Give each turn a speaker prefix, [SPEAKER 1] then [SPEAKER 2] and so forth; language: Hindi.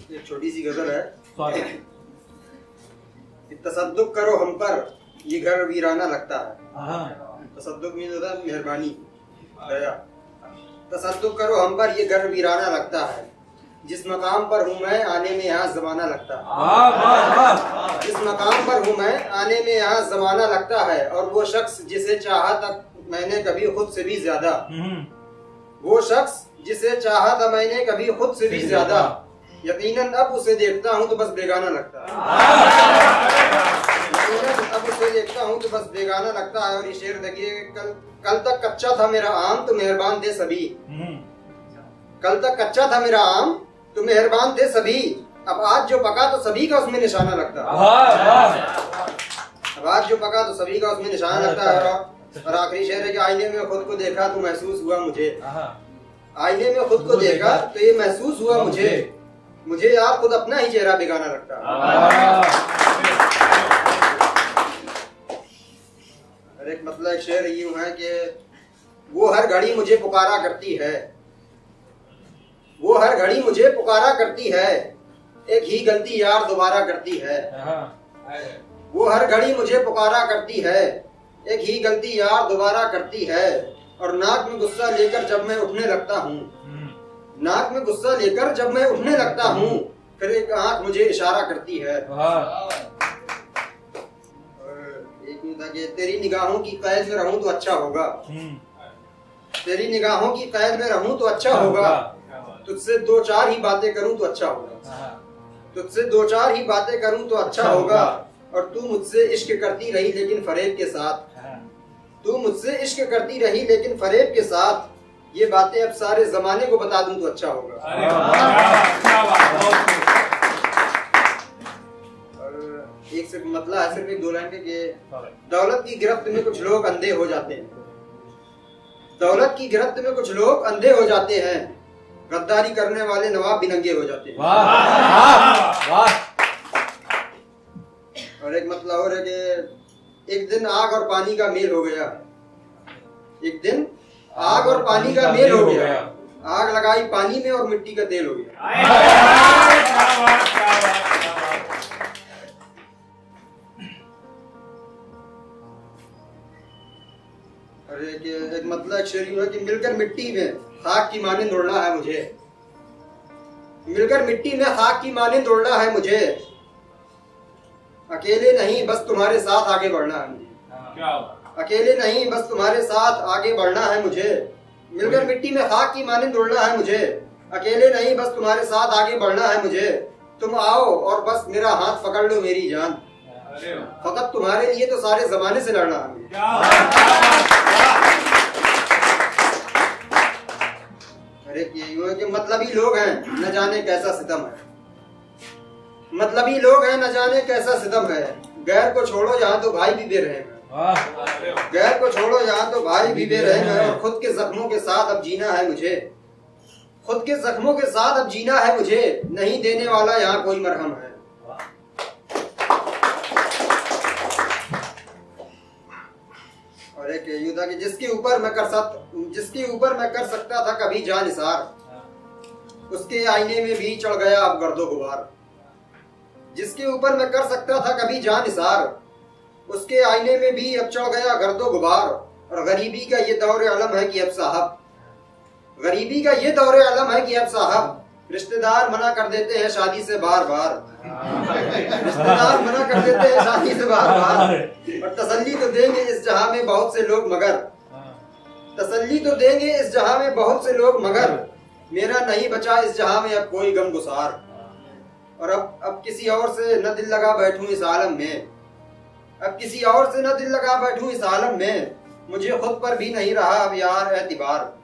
[SPEAKER 1] एक छोटी सी गजल है। तसद्दुक करो हम पर ये घर वीराना लगता है। तसद्दुक मीन होता है मेहरबानी, दया। तसद्दुक करो हम पर ये घर वीराना लगता है। जिस मकाम पर हूँ मैं आने में यहाँ जमाना लगता है। जिस मकाम पर हूँ मैं आने में यहाँ जमाना लगता है। और वो शख्स जिसे चाहा था मैंने कभी खुद से भी ज्यादा, वो शख्स जिसे चाहा था मैंने कभी खुद से भी ज्यादा, यकीनन अब उसे देखता हूँ तो बस बेगाना लगता है। यकीनन अब उसे देखता हूँ तो बस बेगाना लगता है। और ये शेर देखिए, कल तक कच्चा था मेरा आम तो मेहरबान थे सभी। कल तक कच्चा था मेरा आम तो मेहरबान थे सभी। अब आज जो पका तो सभी का उसमें निशाना लगता है। अब आज जो पका तो सभी का उसमें निशाना लगता है। और आखिरी शेर है कि आईने में खुद को देखा तो महसूस हुआ मुझे। आईने में खुद को देखा तो ये महसूस हुआ मुझे यार खुद अपना ही चेहरा बेगाना लगता है। और एक मतलब एक शेर यूं है कि वो हर घड़ी मुझे पुकारा करती है। वो हर घड़ी मुझे पुकारा करती है। एक ही गलती यार दोबारा करती है। वो हर घड़ी मुझे पुकारा करती है। एक ही गलती यार दोबारा करती है। और नाक में गुस्सा लेकर जब मैं उठने लगता हूँ, नाक में गुस्सा लेकर जब मैं उठने लगता हूँ, फिर एक आंख मुझे इशारा करती है। और एक था कि तेरी निगाहों की कैद में रहूं तो अच्छा होगा। तेरी निगाहों की कैद में रहूं तो अच्छा होगा। तुझसे दो चार ही बातें करूं तो अच्छा होगा। तुझसे दो चार ही बातें करूं तो अच्छा होगा। और तू मुझसे इश्क करती रही लेकिन फरेब के साथ। तू मुझसे इश्क करती रही लेकिन फरेब के साथ। ये बातें अब सारे जमाने को बता दूं तो अच्छा होगा। और एक से मतलब है सिर्फ एक दो लाइन के दौलत की गिरफ्त में कुछ लोग अंधे हो जाते हैं। दौलत की गिरफ्त में कुछ लोग अंधे हो जाते हैं। गद्दारी करने वाले नवाब भी नंगे हो जाते हैं। और एक मतलब और है कि एक दिन आग और पानी का मेल हो गया। एक दिन आग और पानी का मेल हो गया। आग लगाई पानी में और मिट्टी का तेल हो गया। अरे एक मतलब शेर है कि मिलकर मिट्टी में खाक की माने दौड़ना है मुझे। मिलकर मिट्टी में खाक की माने दौड़ना है मुझे। अकेले नहीं बस तुम्हारे साथ आगे बढ़ना है मुझे। अकेले नहीं बस तुम्हारे साथ आगे बढ़ना है मुझे। मिलकर मिट्टी में खाक की माने दौड़ना है मुझे। अकेले नहीं बस तुम्हारे साथ आगे बढ़ना है मुझे। तुम आओ और बस मेरा हाथ पकड़ लो मेरी जान। फकत तुम्हारे लिए तो सारे जमाने से लड़ना है मुझे। अरे कि मतलबी लोग हैं न जाने कैसा सितम है। मतलबी लोग हैं न जाने कैसा सितम है। गैर को छोड़ो यहाँ तो भाई भी बेरहम है। गैर को छोड़ो यहाँ तो भाई भी बेरहम है। और खुद के जख्मों के साथ अब जीना है मुझे। खुद के जख्मों के साथ अब जीना है मुझे। नहीं देने वाला यहाँ कोई मरहम है। और एक यूं था कि जिसके ऊपर मैं कर सकता था कभी जान निसार, उसके आईने में भी चढ़ गया अब गर्दो गुबार। जिसके ऊपर मैं कर सकता था कभी जान निसार, उसके आईने में भी अब चढ़ गया गर्दो गुबार। और गरीबी का ये दौर अलम है कि अब साहब, गरीबी का ये दौर अलम है कि अब साहब, रिश्तेदार मना कर देते हैं शादी से बार बार। रिश्तेदार मना कर देते हैं शादी से बार बार। और तसल्ली तो देंगे इस जहां में बहुत से लोग मगर, तसल्ली तो देंगे इस जहां में बहुत से लोग मगर, मेरा नहीं बचा इस जहां में अब कोई गम गुसार। और अब किसी और से न दिल लगा बैठूं इस आलम में। अब किसी और से न दिल लगा बैठूं इस आलम में। मुझे खुद पर भी नहीं रहा अब यार एतबार।